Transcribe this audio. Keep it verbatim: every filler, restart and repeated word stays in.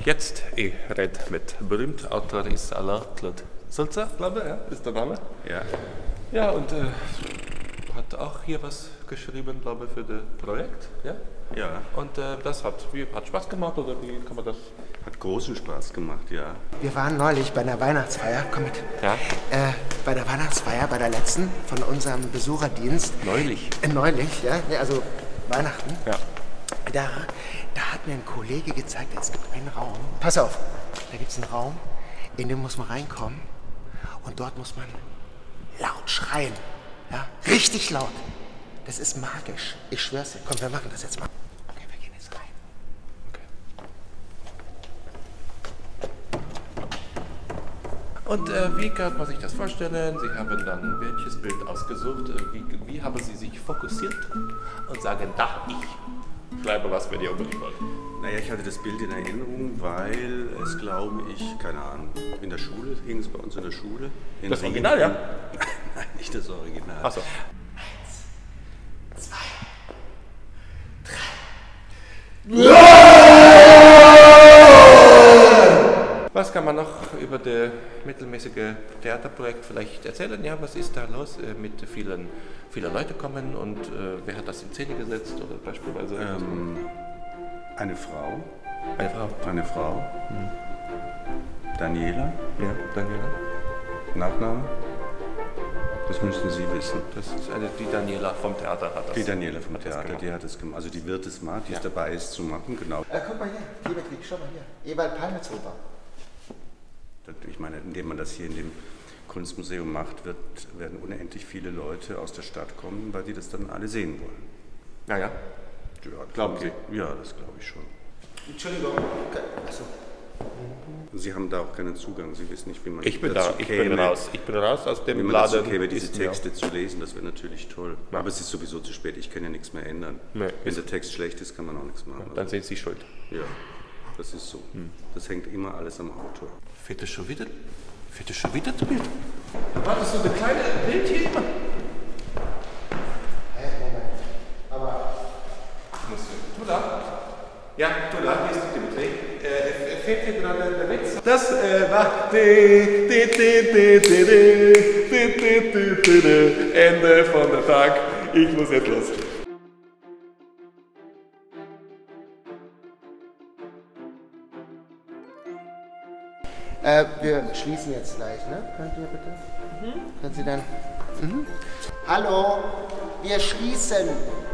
jetzt, ich rede mit berühmt, Autor ist Alain Claude Sulzer, glaube ich, ja, ist der Name. Ja. Ja, und äh, hat auch hier was geschrieben, glaube ich, für das Projekt. Ja. Ja. Und äh, das hat, wie, hat Spaß gemacht, oder wie kann man das? Hat großen Spaß gemacht, ja. Wir waren neulich bei einer Weihnachtsfeier, komm mit. Ja. Äh, bei der Weihnachtsfeier, bei der letzten von unserem Besucherdienst. Neulich. Äh, neulich, ja, nee, also Weihnachten. Ja. Da, da hat mir ein Kollege gezeigt, es gibt einen Raum. Pass auf, da gibt es einen Raum, in den muss man reinkommen und dort muss man laut schreien. Ja, richtig laut. Das ist magisch. Ich schwör's dir. Komm, wir machen das jetzt mal. Okay, wir gehen jetzt rein. Okay. Und äh, wie kann man sich das vorstellen? Sie haben dann welches Bild ausgesucht? Äh, Wie, wie haben Sie sich fokussiert und sagen, da, ich schreibe was, wenn ihr unbedingt wollt? Naja, ich hatte das Bild in Erinnerung, weil es, glaube ich, keine Ahnung, in der Schule, hing es bei uns in der Schule. In Das Ringen. Original, ja? Nein, nicht das Original. Ach so. Was kann man noch über das mittelmäßige Theaterprojekt vielleicht erzählen? Ja, was ist da los äh, mit vielen, viele Leute kommen und äh, wer hat das in Szene gesetzt oder beispielsweise? Ähm, eine Frau. Eine Frau. Eine Frau. Mhm. Daniela. Ja, Daniela. Nachname? Das müssten Sie wissen. Das ist eine, die Daniela vom Theater hat das. Die Daniela vom hat das Theater, gemacht. die hat es gemacht. Also die wird es machen, die Ja. ist dabei, es zu machen, genau. Äh, guck mal hier, lieber Krieg, schau mal hier. Ewald Palmezhofer. Ich meine, indem man das hier in dem Kunstmuseum macht, wird, werden unendlich viele Leute aus der Stadt kommen, weil die das dann alle sehen wollen. Ja, ja. Ja, Glauben okay. Ja, das glaube ich schon. Entschuldigung. Achso. Sie haben da auch keinen Zugang, Sie wissen nicht, wie man Ich bin dazu da, ich käme, bin raus. Ich bin raus aus dem wie man dazu Laden. käme, diese Ist mir Texte auch- zu lesen, das wäre natürlich toll. Ja. Aber es ist sowieso zu spät, ich kann ja nichts mehr ändern. Nee, Wenn ist- der Text schlecht ist, kann man auch nichts machen. Dann sind Sie schuld. Ja, das ist so. Das hängt immer alles am Autor. Fehlt das schon wieder? Fehlt das schon wieder das Bild? War das so eine kleine Bild hier immer? Hä, Moment. Aber. Du da? Ja, du da, hier ist die Dimitri. Äh, fehlt hier gerade der Witz? Das äh, war die, die, die, die, die, die, die, die, die, die, die. Ende von der Tag. Ich muss jetzt los. Äh, wir schließen jetzt gleich, ne? Könnt ihr bitte? Mhm. Können Sie dann? Mhm. Hallo, wir schließen.